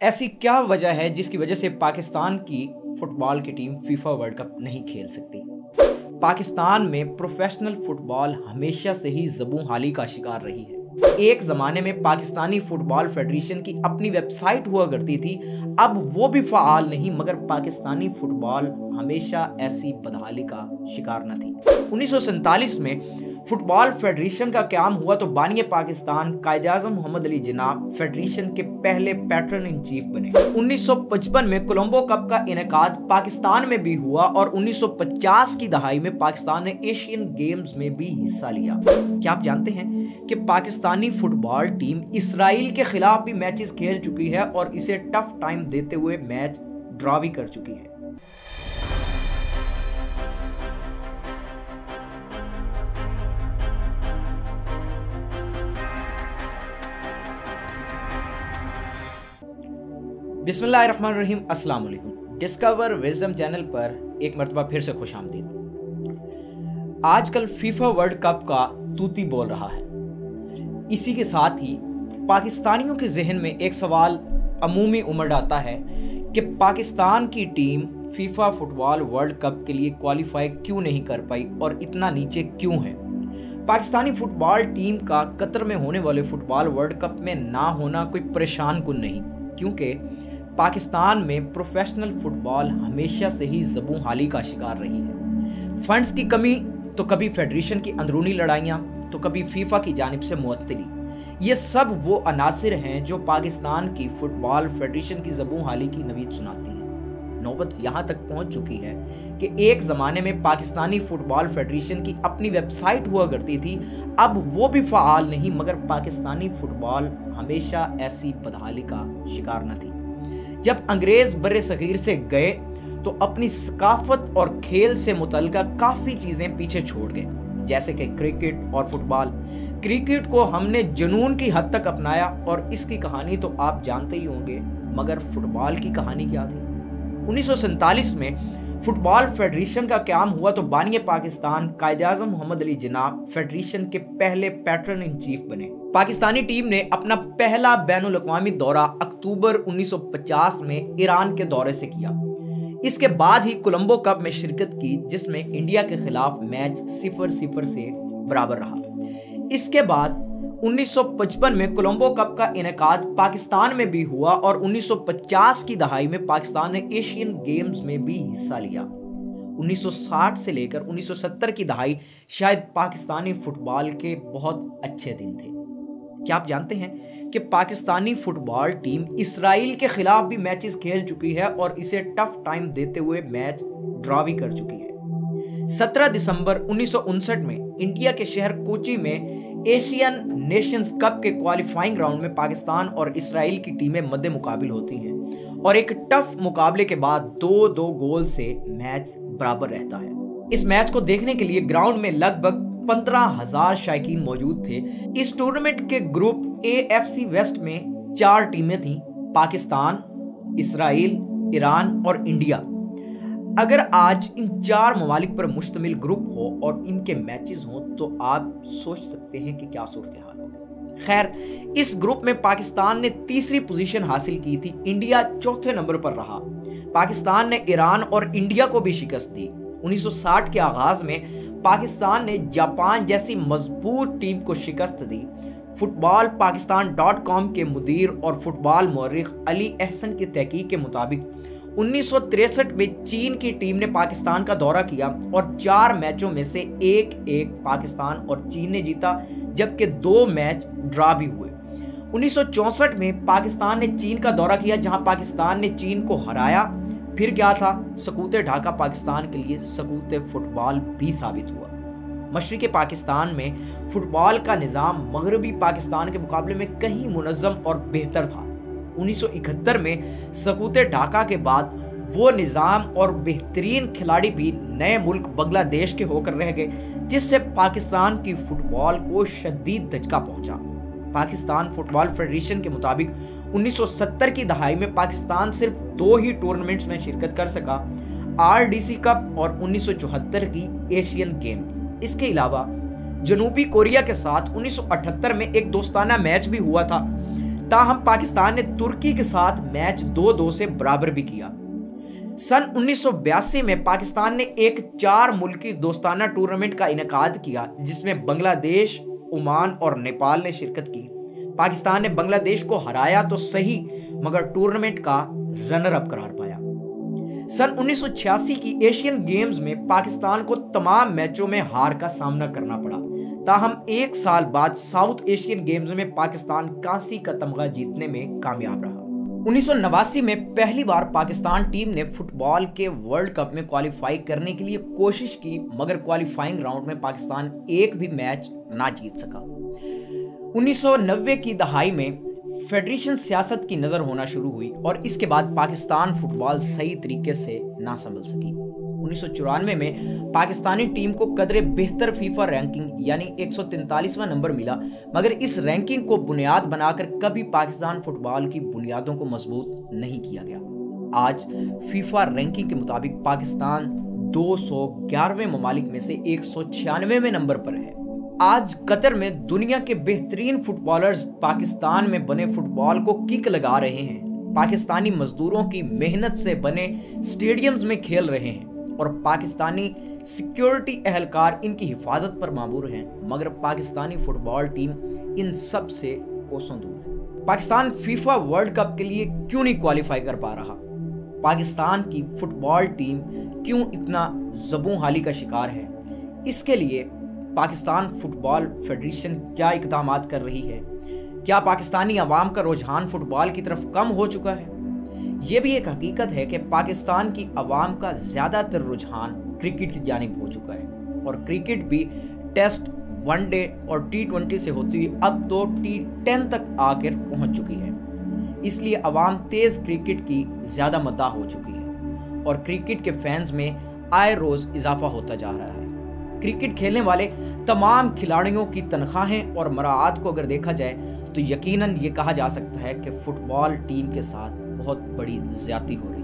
ऐसी क्या वजह है जिसकी वजह से पाकिस्तान की फुटबॉल की टीम फीफा वर्ल्ड कप नहीं खेल सकती? पाकिस्तान में प्रोफेशनल फुटबॉल हमेशा से ही ज़बूहाली का शिकार रही है। एक ज़माने में पाकिस्तानी फुटबॉल फेडरेशन की अपनी वेबसाइट हुआ करती थी, अब वो भी फ़ाल नहीं, मगर पाकिस्तानी फुटबॉल हमेशा ऐसी बदहाली का शिकार न थी। 1947 में फुटबॉल फेडरेशन का क़याम हुआ तो बानी पाकिस्तान कायद-ए-आज़म मोहम्मद अली जिन्ना फेडरेशन के पहले पैटर्न इन चीफ बने। 1955 में कोलंबो कप का इनेकाद पाकिस्तान में भी हुआ और 1950 की दहाई में पाकिस्तान ने एशियन गेम्स में भी हिस्सा लिया। क्या आप जानते हैं कि पाकिस्तानी फुटबॉल टीम इसराइल के खिलाफ भी मैचेस खेल चुकी है और इसे टफ टाइम देते हुए मैच ड्रॉ भी कर चुकी है। बिस्मिल्लाहिर्रहमानिर्रहीम, अस्सलाम वालेकुम। डिस्कवर विजडम चैनल पर एक मरतबा फिर से खुशामदीद। आजकल फीफा वर्ल्ड कप का तूती बोल रहा है। इसी के साथ ही पाकिस्तानियों के जहन में एक सवाल अमूमी उमड़ आता है कि पाकिस्तान की team FIFA football world cup के लिए क्वालिफाई क्यों नहीं कर पाई और इतना नीचे क्यों है। पाकिस्तानी फुटबॉल टीम का कतर में होने वाले फुटबॉल वर्ल्ड कप में ना होना कोई परेशान कुन नहीं, क्योंकि पाकिस्तान में प्रोफेशनल फुटबॉल हमेशा से ही ज़बूहाली का शिकार रही है। फंड्स की कमी तो कभी फेडरेशन की अंदरूनी लड़ाइयाँ तो कभी फीफा की जानिब से मुअत्तली, ये सब वो अनासिर हैं जो पाकिस्तान की फुटबॉल फेडरेशन की ज़बूहाली की नवीद सुनाती हैं। नौबत यहाँ तक पहुँच चुकी है कि एक ज़माने में पाकिस्तानी फुटबॉल फेडरेशन की अपनी वेबसाइट हुआ करती थी, अब वो भी फ़ाल नहीं, मगर पाकिस्तानी फुटबॉल हमेशा ऐसी बदहाली का शिकार न थी। जब अंग्रेज बर्रे सगीर से गए तो अपनी सकाफत और खेल से मुतल्लिका काफ़ी चीज़ें पीछे छोड़ गए, जैसे कि क्रिकेट और फुटबॉल। क्रिकेट को हमने जुनून की हद तक अपनाया और इसकी कहानी तो आप जानते ही होंगे, मगर फुटबॉल की कहानी क्या थी? 1947 में फुटबॉल फेडरेशन का क़याम हुआ तो बानी पाकिस्तान कायद-ए-आज़म मोहम्मद अली जिन्ना फेडरेशन के पहले पैटर्न इन चीफ बने। पाकिस्तानी टीम ने अपना पहला बैनुल अक़वामी दौरा अक्टूबर 1950 में ईरान के दौरे से किया। इसके बाद ही कोलंबो कप में शिरकत की, जिसमें इंडिया के खिलाफ मैच 0-0 से बराबर रहा। इसके बाद 1955 में कोलंबो कप का इनेकाद पाकिस्तान में भी हुआ और 1950 की दहाई में पाकिस्तान ने एशियन गेम्स में भी हिस्सा लिया। 1960 से लेकर 1970 की दहाई शायद पाकिस्तानी फुटबॉल के बहुत अच्छे दिन थे। क्या आप जानते हैं कि पाकिस्तानी फुटबॉल टीम इसराइल के खिलाफ भी मैचेस खेल चुकी है और इसे टफ टाइम देते हुए मैच ड्रॉ भी कर चुकी है। 17 दिसंबर 1959 में इंडिया के शहर कोची में एशियन नेशंस कप के क्वालिफाइंग राउंड में पाकिस्तान और इसराइल की टीमें मद्दे मुकाबिल होती हैं और एक टफ मुकाबले के बाद 2-2 गोल से मैच बराबर रहता है। इस मैच को देखने के लिए ग्राउंड में लगभग 15,000 शायकीन मौजूद थे। इस टूर्नामेंट के ग्रुप AFC वेस्ट में 4 टीमें थीं, पाकिस्तान, इसराइल, ईरान और इंडिया। अगर आज इन 4 ममालिक पर मुश्तमिल ग्रुप हो और इनके मैचेस हों तो आप सोच सकते हैं कि क्या सूरत हाल होगी। खैर, इस ग्रुप में पाकिस्तान ने तीसरी पोजीशन हासिल की थी, इंडिया चौथे नंबर पर रहा। पाकिस्तान ने ईरान और इंडिया को भी शिकस्त दी। 1960 के आगाज में पाकिस्तान ने जापान जैसी मजबूत टीम को शिकस्त दी। फुटबॉल पाकिस्तान.com के मुदीर और फुटबॉल मौर्रिख अली अहसन की तहकीक के मुताबिक 1963 में चीन की टीम ने पाकिस्तान का दौरा किया और 4 मैचों में से 1-1 पाकिस्तान और चीन ने जीता, जबकि 2 मैच ड्रॉ भी हुए। 1964 में पाकिस्तान ने चीन का दौरा किया, जहां पाकिस्तान ने चीन को हराया। फिर क्या था, सकूत ढाका पाकिस्तान के लिए सकूत फुटबॉल भी साबित हुआ। मशरिक़ी पाकिस्तान में फुटबॉल का निज़ाम मगरबी पाकिस्तान के मुकाबले में कहीं मुनज़्ज़म और बेहतर था। 1971 में सकूत ढाका के बाद वो निज़ाम और बेहतरीन खिलाड़ी भी नए मुल्क बांग्लादेश के होकर रह गए, जिससे पाकिस्तान की फुटबॉल को शदीद धचका पहुंचा। पाकिस्तान फुटबॉल फेडरेशन के मुताबिक 1970 की दहाई में पाकिस्तान सिर्फ 2 ही टूर्नामेंट्स में शिरकत कर सका, RDC कप और 1974 की एशियन गेम। इसके अलावा जनूबी कोरिया के साथ 1978 में एक दोस्ताना मैच भी हुआ था, ताहम पाकिस्तान ने तुर्की के साथ मैच 2-2 से बराबर भी किया। सन 1982 में पाकिस्तान ने एक 4 मुल्की दोस्ताना टूर्नामेंट का इनेकाद किया, जिसमें बांग्लादेश, ओमान और नेपाल ने शिरकत की। पाकिस्तान ने बांग्लादेश को हराया तो सही, मगर टूर्नामेंट का रनर अप करार पाया। सन 1986 की एशियन गेम्स में पाकिस्तान को तमाम मैचों में हार का सामना करना पड़ा। ताहम एक साल बाद साउथ एशियन गेम्स में पाकिस्तान कांसी का तमगा जीतने में कामयाब रहा। 1989 में पहली बार पाकिस्तान टीम ने फुटबॉल के वर्ल्ड कप में क्वालिफाई करने के लिए कोशिश की, मगर क्वालिफाइंग राउंड में पाकिस्तान एक भी मैच ना जीत सका। 1990 की दहाई में फेडरेशन सियासत की नजर होना शुरू हुई और इसके बाद पाकिस्तान फुटबॉल सही तरीके से ना संभल सकी। 1994 में पाकिस्तानी टीम को कदरे बेहतर फीफा रैंकिंग यानी 143वां नंबर मिला, मगर इस रैंकिंग को बुनियाद बनाकर कभी पाकिस्तान फुटबॉल की बुनियादों को मजबूत नहीं किया गया। आज फीफा रैंकिंग के मुताबिक पाकिस्तान 211वें ममालिक में से 196वें नंबर पर है। आज कतर में दुनिया के बेहतरीन फुटबॉलर्स पाकिस्तान में बने फुटबॉल को किक लगा रहे हैं। पाकिस्तानी मजदूरों की मेहनत से बने स्टेडियम्स में खेल रहे हैं और पाकिस्तानी सिक्योरिटी एहलकार इनकी हिफाजत पर मामूर हैं, मगर पाकिस्तानी फुटबॉल टीम इन सब से कोसों दूर है। पाकिस्तान फीफा वर्ल्ड कप के लिए क्यों नहीं क्वालिफाई कर पा रहा? पाकिस्तान की फुटबॉल टीम क्यों इतना ज़बूं हाली का शिकार है? इसके लिए पाकिस्तान फुटबॉल फेडरेशन क्या इक़दाम कर रही है? क्या पाकिस्तानी अवाम का रुझान फुटबॉल की तरफ कम हो चुका है? ये भी एक हकीकत है कि पाकिस्तान की अवाम का ज़्यादातर रुझान क्रिकेट की जानिब हो चुका है और क्रिकेट भी टेस्ट, वनडे और T20 से होती हुई अब तो T10 तक आकर पहुंच चुकी है। इसलिए अवाम तेज़ क्रिकेट की ज़्यादा मद्दाह हो चुकी है और क्रिकेट के फैंस में आए रोज़ इजाफा होता जा रहा है। क्रिकेट खेलने वाले तमाम खिलाड़ियों की तनख्वाहें और मराआत को अगर देखा जाए तो यकीनन ये कहा जा सकता है कि फुटबॉल टीम के साथ बहुत बड़ी ज़्यादती हो रही है।